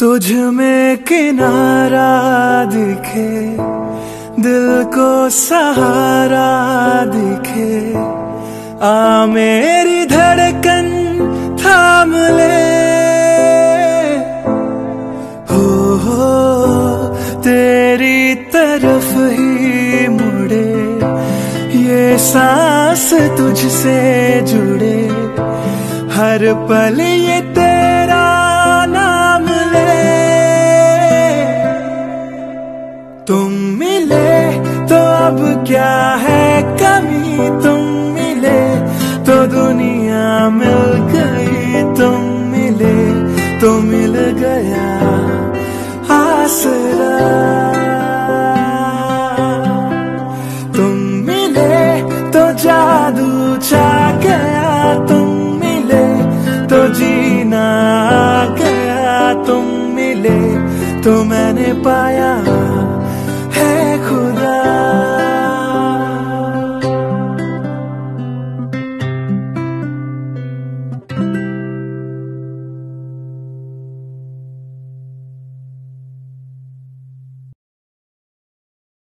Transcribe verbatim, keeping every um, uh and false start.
तुझ में किनारा दिखे, दिल को सहारा दिखे, आ मेरी धड़कन थाम ले। हो हो तेरी तरफ ही मुड़े, ये सांस तुझसे जुड़े, हर पल ये तेरा नाम ले। तुम मिले तो अब क्या है कमी, तुम मिले तो दुनिया मिल गई, तुम मिले तो मिल गया आसरा। तुम मिले तो जादू छा गया, तुम मिले तो जीना आ गया, तुम मिले तो मैंने पाया